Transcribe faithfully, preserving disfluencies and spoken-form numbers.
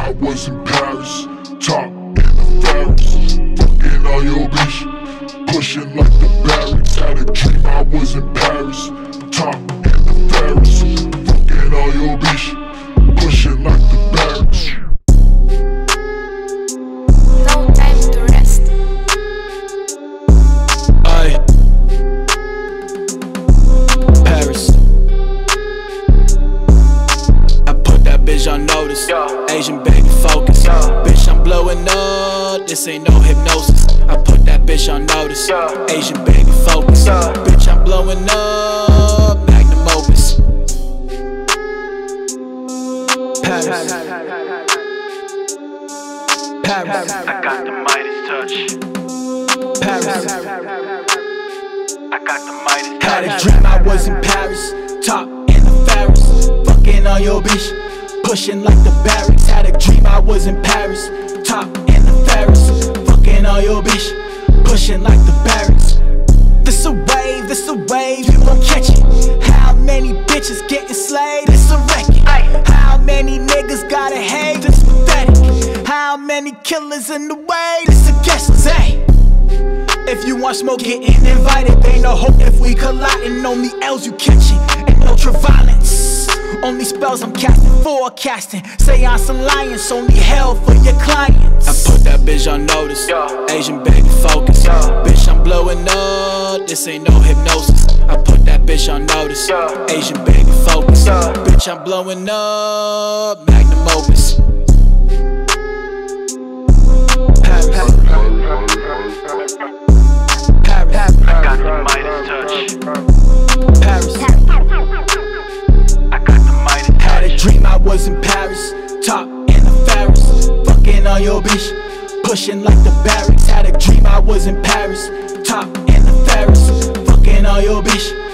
I was in Paris, top in the Ferris, fucking all your bitch, pushing like the Berrics. Had a dream I was in Paris, top in the Ferris, fucking all your bitch, pushing like the Berrics. No time to rest. Aye. Paris. I put that bitch on notice. Asian baby focus. Bitch, I'm blowing up. This ain't no hypnosis. I put that bitch on notice. Asian baby focus. Bitch, I'm blowing up. Magnum Opus. Paris. Paris. I got the Midas touch. Paris. I got the Midas touch. Had a dream I was in Paris, top in the Ferris, fucking on your bitch, pushing like the Berrics. Had a dream I was in Paris, top in the Ferris, fucking on your bitch, pushing like the Berrics. This a wave, this a wave, you gon' catch it. How many bitches getting slayed? It's a record. How many niggas gotta hate? It's pathetic. How many killers in the way? This a guess, hey. If you want smoke, getting invited. Ain't no hope if we colliding. Only L's you catching, and ultra violence. Only spells I'm casting, forecasting. Seance alliance, only hell for your clients. I put that bitch on notice. Asian baby focus. Bitch, I'm blowing up. This ain't no hypnosis. I put that bitch on notice. Asian baby focus. Bitch, I'm blowing up. Magnum Opus. Paris. I got the Midas touch. Paris. I got the Midas touch. Had a dream I was in Paris, top in the Ferris, fucking on your bitch, pushing like the Berrics. Had a dream I was in Paris, top in the Ferris, fucking on your bitch,